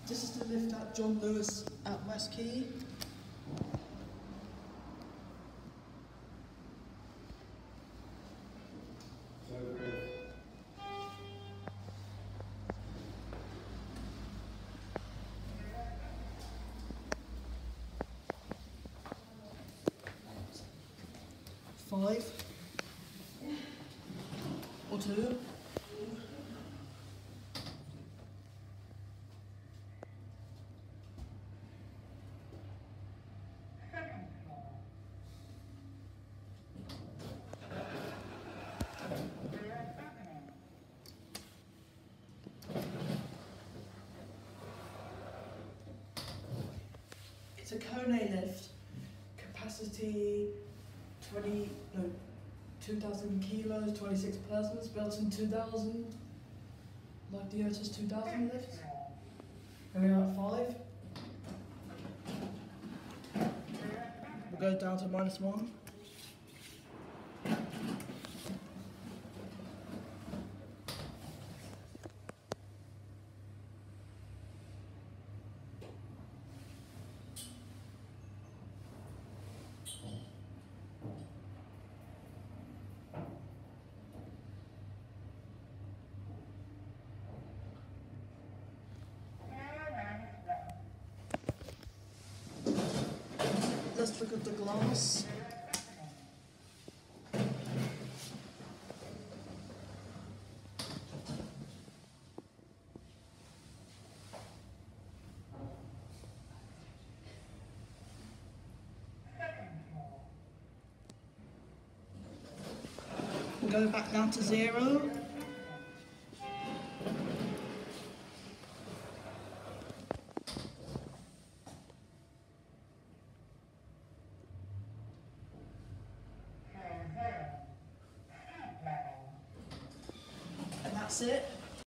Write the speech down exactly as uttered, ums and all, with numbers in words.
This is the lift at John Lewis at Westquay. Five or two. It's a Kone lift, capacity twenty, no, two thousand kilos, twenty-six persons, built in two thousand, like the Otis two thousand lift. And we are at five. We'll go down to minus one. Let's look at the glass. We'll go back down to zero. And that's it.